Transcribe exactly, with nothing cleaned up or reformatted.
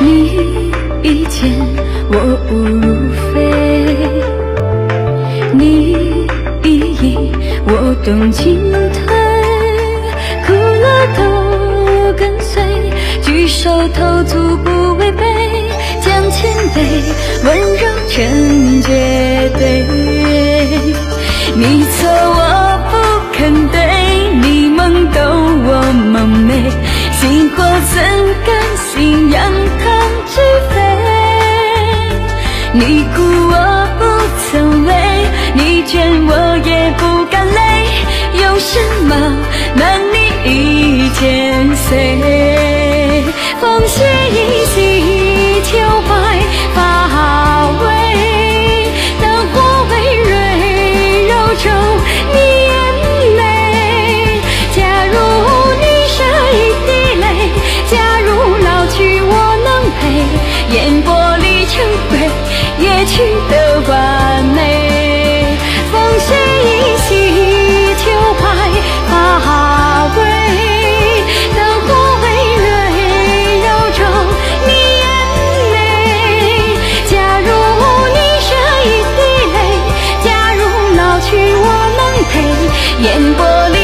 你一见我误如非，你一意我动进退，苦乐都跟随，举手投足不违背，将谦卑温柔成绝对。你错我不肯对，你懵懂我蒙昧，心火怎甘心扬汤止沸？你顾我不曾为，你倦我也不敢累，有什么难你一剑碎？风息依稀，秋怀发尾，灯火微蕊，揉皱你眼泪。假如你舍一滴泪，假如老去我能陪，烟波里成灰，也取得完美。风息依稀，秋怀发尾，灯火微蕊，揉皱你眼泪。假如你舍一滴泪，假如老去我能陪，烟波里